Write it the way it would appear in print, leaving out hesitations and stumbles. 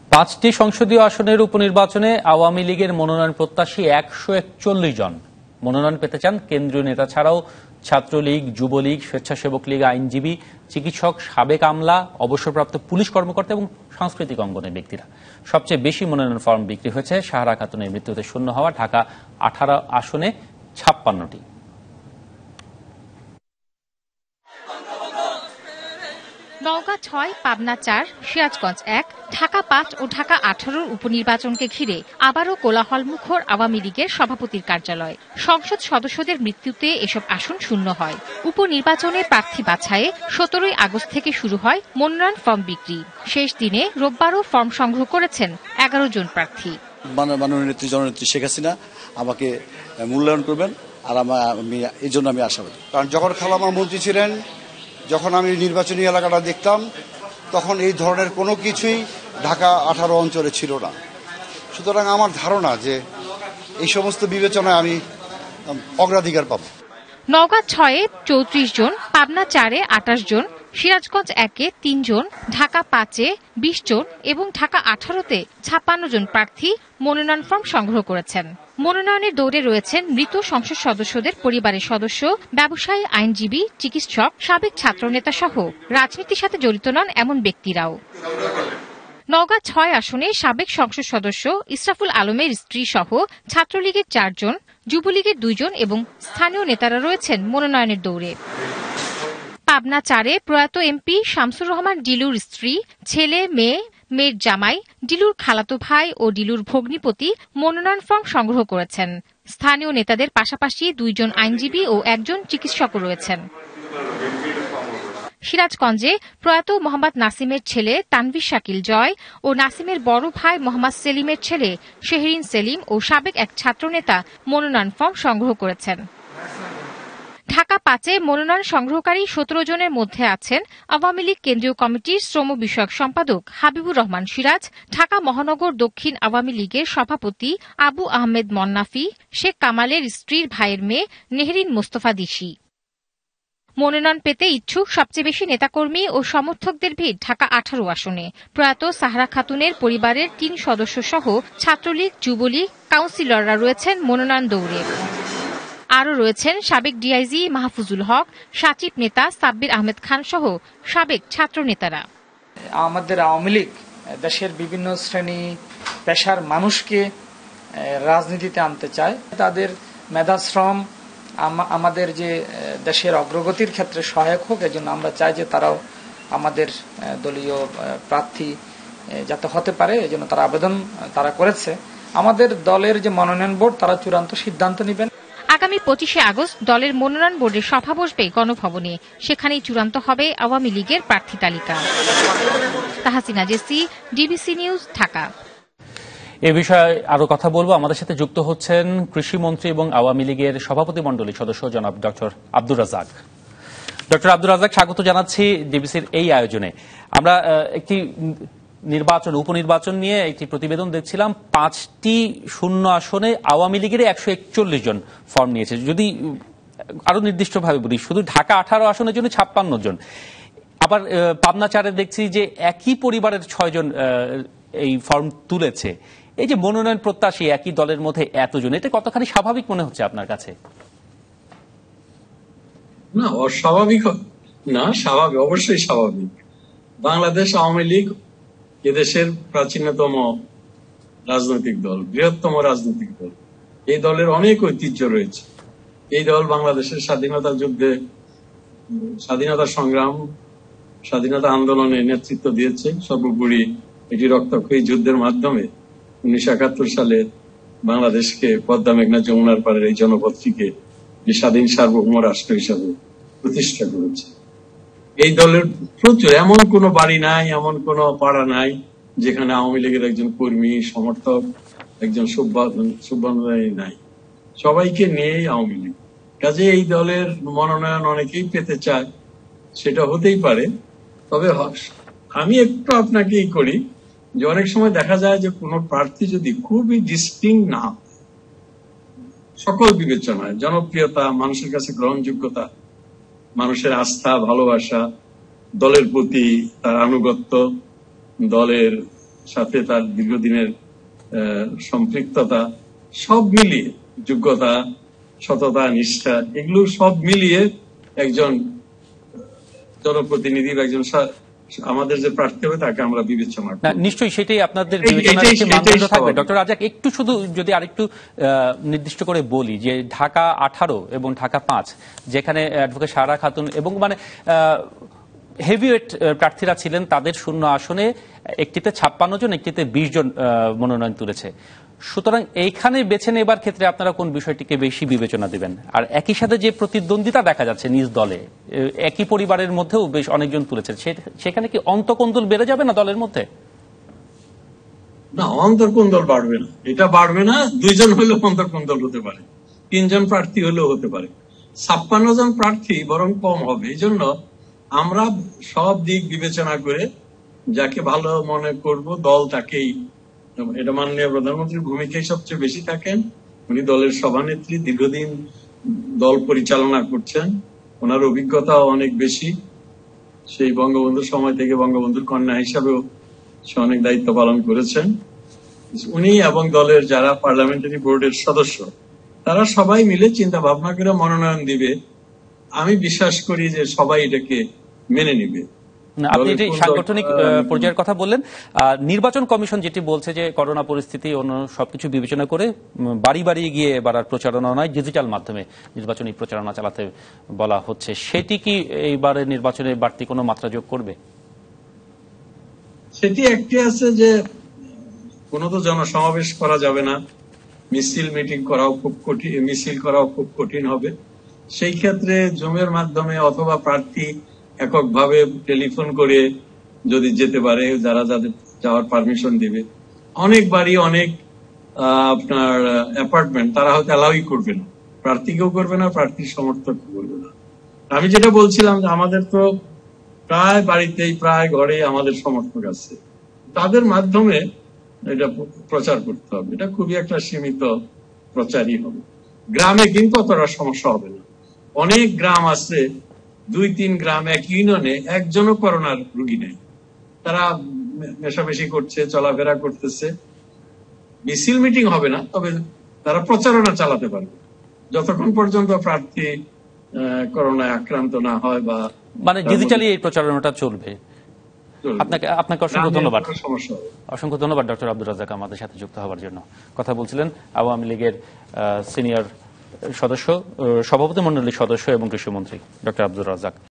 পাঁচটি সংসদীয় আসনের উপনির্বাচনে আওয়ামী লীগের মনোনয়ন প্রত্যাশী 141 জন মনোনয়ন পেতে চান। কেন্দ্রীয় নেতা ছাড়াও ছাত্রলীগ, যুবলীগ, স্বেচ্ছাসেবক লীগ, আইনজীবী, চিকিৎসক, সাবেক আমলা, অবসরপ্রাপ্ত পুলিশ কর্মকর্তা এবং সাংস্কৃতিক অঙ্গনের ব্যক্তিরা। সবচেয়ে বেশি মনোনয়ন ফর্ম বিক্রি হয়েছে সাহারা খাতুনের মৃত্যুতে শূন্য হওয়া ঢাকা 18 আসনে 56টি। নওগাঁ 6, পাবনা 4, সিরাজগঞ্জ 1, ঢাকা 5 ও ঢাকা 18 উপনির্বাচনকে ঘিরে আবারও কোলাহলমুখর আওয়ামী লীগের সভাপতির কার্যালয়। সংসদ সদস্যদের মৃত্যুতে এসব আসন শূন্য হয়। উপনির্বাচনে প্রার্থী বাছাইয়ে 17 আগস্ট থেকে শুরু হয় মনোনয়ন ফর্ম বিক্রি। শেষ দিনে রোববারও ফর্ম সংগ্রহ করেছেন 11 জন প্রার্থী। মাননীয় নেত্রী জননেত্রী শেখ হাসিনা আমাকে মূল্যায়ন করবেন, আর এই জন্য আমি আশাবাদী। কারণ যখন খালামা মন্ত্রী ছিলেন, যখন আমি নির্বাচনী এলাকাটা দেখতাম, তখন এই ধরনের কোনো কিছুই ঢাকা 18 অঞ্চলে ছিল না। সুতরাং আমার ধারণা যে এই সমস্ত বিবেচনায় আমি অগ্রাধিকার পাব। নওগাঁ 6-এ 34 জন, পাবনা 4-এ 28 জন, সিরাজগঞ্জ 1-এ 3 জন, ঢাকা 5-এ 20 জন এবং ঢাকা 18-তে 56 জন প্রার্থী মনোনয়ন ফর্ম সংগ্রহ করেছেন। মনোনয়নের দৌড়ে রয়েছেন মৃত সংসদ সদস্যদের পরিবারের সদস্য, ব্যবসায়ী, আইনজীবী, চিকিৎসক, সাবেক ছাত্রনেতা সহ রাজনীতির সাথে জড়িত নন এমন ব্যক্তিরাও। নওগাঁ 6 আসনে সাবেক সংসদ সদস্য ইসরাফুল আলমের স্ত্রী সহ ছাত্রলীগের 4 জন, যুবলীগের 2 জন এবং স্থানীয় নেতারা রয়েছেন মনোনয়নের দৌড়ে। পাবনা 4-এ প্রয়াত এমপি শামসুর রহমান ডিলুর স্ত্রী, ছেলে, মেয়ের জামাই, ডিলুর খালাতো ভাই ও ডিলুর ভগ্নিপতি মনোনয়ন ফর্ম সংগ্রহ করেছেন। স্থানীয় নেতাদের পাশাপাশি 2 জন আইনজীবী ও 1 জন চিকিৎসকও রয়েছেন। সিরাজগঞ্জে প্রয়াত মোহাম্মদ নাসিমের ছেলে তানভীর শাকিল জয় ও নাসিমের বড় ভাই মোহাম্মদ সেলিমের ছেলে শেহরিন সেলিম ও সাবেক এক ছাত্রনেতা মনোনয়ন ফর্ম সংগ্রহ করেছেন। ঢাকা 5-এ মনোনয়ন সংগ্রহকারী 17 জনের মধ্যে আছেন আওয়ামী লীগ কেন্দ্রীয় কমিটির শ্রম বিষয়ক সম্পাদক হাবিবুর রহমান সিরাজ, ঢাকা মহানগর দক্ষিণ আওয়ামী লীগের সভাপতি আবু আহমেদ মন্নাফি, শেখ কামালের স্ত্রীর ভাইয়ের মেয়ে নেহরিন মোস্তফা দিশি। মনোনয়ন পেতে ইচ্ছুক সবচেয়ে বেশি নেতাকর্মী ও সমর্থকদের ভিড় ঢাকা 18 আসনে। প্রয়াত সাহারা খাতুনের পরিবারের 3 সদস্য সহ ছাত্রলীগ, যুবলীগ, কাউন্সিলররা রয়েছেন মনোনয়ন দৌড়ে। আরও রয়েছেন সাবেক ডিআইজি মাহফুজুল হক, সাচিব নেতা সাব্বির আহমেদ খান সহ সাবেক ছাত্র নেতারা। আমাদের আওয়ামী লীগ দেশের বিভিন্ন শ্রেণী পেশার মানুষকে রাজনীতিতে আনতে চায়। তাদের মেধাশ্রম আমাদের যে দেশের অগ্রগতির ক্ষেত্রে সহায়ক হোক, এজন্য আমরা চাই যে তারাও আমাদের দলীয় প্রার্থী যাতে হতে পারে, এজন্য তারা আবেদন করেছে। আমাদের দলের যে মনোনয়ন বোর্ড তারা চূড়ান্ত সিদ্ধান্ত নেবেন। আগামী 25শে আগস্ট দলের মনোনয়ন বোর্ডের সভা বসবে গণভবনে। সেখানেই চূড়ান্ত হবে আওয়ামী লীগের প্রার্থী তালিকা। Tahsina Jessy, DBC news, Dhaka. এ বিষয়ে আরো কথা বলবো। আমাদের সাথে যুক্ত হচ্ছেন কৃষিমন্ত্রী এবং আওয়ামী লীগের সভাপতি মণ্ডলীর সদস্য জনাব ডক্টর আব্দুর রাজ্জাক। ডক্টর আব্দুর রাজ্জাক, স্বাগত জানাচ্ছি ডিবিসির এই আয়োজনে। আমরা একটি উপনির্বাচন নিয়ে একটি প্রতিবেদন দেখছিলাম। 5টি শূন্য আসনে আওয়ামী লীগের 141 জন ফর্ম নিয়েছে। যদি আরো নির্দিষ্টভাবে বলি, শুধু ঢাকা 18 আসনের জন্য 56 জন। আবার পাবনা 4-এ দেখছি যে একই পরিবারের 6 জন এই ফর্ম তুলেছে। এই যে মনোনয়ন প্রত্যাশী একই দলের মধ্যে এতজন, এটা কতখানি স্বাভাবিক মনে হচ্ছে আপনার কাছে? না, অস্বাভাবিক না, স্বাভাবিক, অবশ্যই স্বাভাবিক। বাংলাদেশ আওয়ামী লীগ এদেশের প্রাচীনতম রাজনৈতিক দল, বৃহত্তম রাজনৈতিক দল। এই দলের অনেক ঐতিহ্য রয়েছে। এই দল বাংলাদেশের স্বাধীনতা যুদ্ধে, স্বাধীনতা সংগ্রাম, স্বাধীনতা আন্দোলনে নেতৃত্ব দিয়েছে। সর্বোপরি এটি রক্তক্ষয়ী যুদ্ধের মাধ্যমে 1971 সালে বাংলাদেশকে পদ্মা, মেঘনা, যমুনার পাড়ের এই জনপদটিকে স্বাধীন সার্বভৌম রাষ্ট্র হিসাবে প্রতিষ্ঠা করেছে। এই দলের প্রচুর, এমন কোন বাড়ি নাই, এমন কোন পাড়া নাই যেখানে আওয়ামী লীগের একজন কর্মী, সমর্থক, একজন সুব্বানুযায়ী নাই। সবাইকে নিয়েই আওয়ামী লীগ। কাজে এই দলের মনোনয়ন অনেকেই পেতে চায়, সেটা হতেই পারে। তবে আমি একটু আপনাকে করি যে অনেক সময় দেখা যায় যে কোন প্রার্থী যদি খুবই ডিস্টিংক্ট না, সকল বিবেচনায় জনপ্রিয়তা, মানুষের কাছে গ্রহণযোগ্যতা, মানুষের আস্থা, ভালোবাসা, দলের প্রতি তার আনুগত্য, দলের সাথে তার দীর্ঘদিনের সম্পৃক্ততা, সব মিলিয়ে যোগ্যতা, সততা, নিষ্ঠা, এগুলো সব মিলিয়ে একজন জনপ্রতিনিধি বা একজন আমাদের যে প্রার্থী হবে তাকে আমরা বিবেচনা করি। নিশ্চয়ই সেটাই আপনাদের বিবেচনার একটি মানদণ্ড থাকবে। ডক্টর রাজাক, একটু শুধু যদি আরেকটু নির্দিষ্ট করে বলি যে ঢাকা 18 এবং ঢাকা 5, যেখানে অ্যাডভোকেট সারা খাতুন এবং মানে হেভিওয়েট প্রার্থীরা ছিলেন, তাদের শূন্য আসনে একটিতে 56 জন, একটিতে 20 জন মনোনয়ন তুলেছে। সুতরাং এইখানে বেছে নেবার ক্ষেত্রে আপনারা কোন বিষয়টিকে বেশি বিবেচনা দিবেন? আর একই সাথে যে প্রতিদ্বন্দ্বিতা দেখা যাচ্ছে নিজ দলে, একই পরিবারের মধ্যেও বেশ অনেকজন তুলেছেন, সেখানে কি অন্তকোন্দল বেড়ে যাবে না দলের মধ্যে? না, অন্তর্কোন্দল বাড়বে না, এটা বাড়বে না। 2 জন হলেও অন্তর্কোন্দল হতে পারে, 3 জন প্রার্থী হলেও হতে পারে, 56 জন প্রার্থী বরং কম হবে। এই জন্য আমরা সব দিক বিবেচনা করে যাকে ভালো মনে করব দল তাকেই, এটা মাননীয় প্রধানমন্ত্রীর ভূমিকাই সবচেয়ে বেশি থাকেন। উনি দলের সভানেত্রী, দীর্ঘদিন দল পরিচালনা করছেন, ওনার অভিজ্ঞতাও অনেক বেশি। সেই বঙ্গবন্ধুর সময় থেকে বঙ্গবন্ধুর কন্যা হিসাবেও সে অনেক দায়িত্ব পালন করেছেন। উনি এবং দলের যারা পার্লামেন্টারি বোর্ডের সদস্য, তারা সবাই মিলে চিন্তা ভাবনা করে মনোনয়ন দিবে। আমি বিশ্বাস করি যে সবাই এটাকে মেনে নিবে। আপনি এটি সাংগঠনিক পর্যায়ের কথা বললেন। নির্বাচন কমিশন যেটি বলছে যে করোনা পরিস্থিতি অন্য সবকিছু বিবেচনা করে বাড়ি বাড়ি গিয়ে এবার আর প্রচারণা নয়, ডিজিটাল মাধ্যমে নির্বাচনী প্রচারণা চালাতে বলা হচ্ছে, সেটি কি এইবারের নির্বাচনে বাড়তি কোনো মাত্রা যোগ করবে? সেটি একটি আছে যে কোনো তো জনসমাবেশ করা যাবে না, মিছিল মিটিং করাও খুব কঠিন, মিছিল করাও খুব কঠিন হবে। সেই ক্ষেত্রে জুমের মাধ্যমে অথবা প্রার্থী এককভাবে টেলিফোন করে যদি যেতে পারে, যারা যাদের যাওয়ার পারমিশন দিবে। অনেক বাড়ি, অনেক আপনার অ্যাপার্টমেন্ট তারা হয়তো অ্যালাউই করবে না, প্রার্থীকেও করবে না, প্রার্থীর সমর্থক করবে না। আমি যেটা বলছিলাম যে আমাদের তো প্রায় বাড়িতেই, প্রায় ঘরেই আমাদের সমর্থক আছে, তাদের মাধ্যমে এটা প্রচার করতে হবে। এটা খুবই একটা সীমিত প্রচারই হবে। গ্রামে কিন্তু অতটা সমস্যা হবে না। অনেক গ্রাম আছে, 2-3 গ্রাম এক ইউনিয়নে একজনও করোনার রোগী নেই, তারা মেশামেশি করছে, চলাফেরা করতেছে। মিছিল মিটিং হবে না, তবে তারা প্রচারণা চালাতে পারবে যতক্ষণ পর্যন্ত প্রার্থী করোনায় আক্রান্ত না হয়, বা মানে ডিজিটালি এই প্রচারণাটা চলবে। আপনাকে অসংখ্য ধন্যবাদ। অসংখ্য ধন্যবাদ ডক্টর আব্দুর রাজ্জাক আমাদের সাথে যুক্ত হওয়ার জন্য। কথা বলছিলেন আওয়ামী লীগের সিনিয়র সদস্য, সভাপতি মণ্ডলীর সদস্য এবং কৃষিমন্ত্রী ডক্টর আব্দুর রাজ্জাক।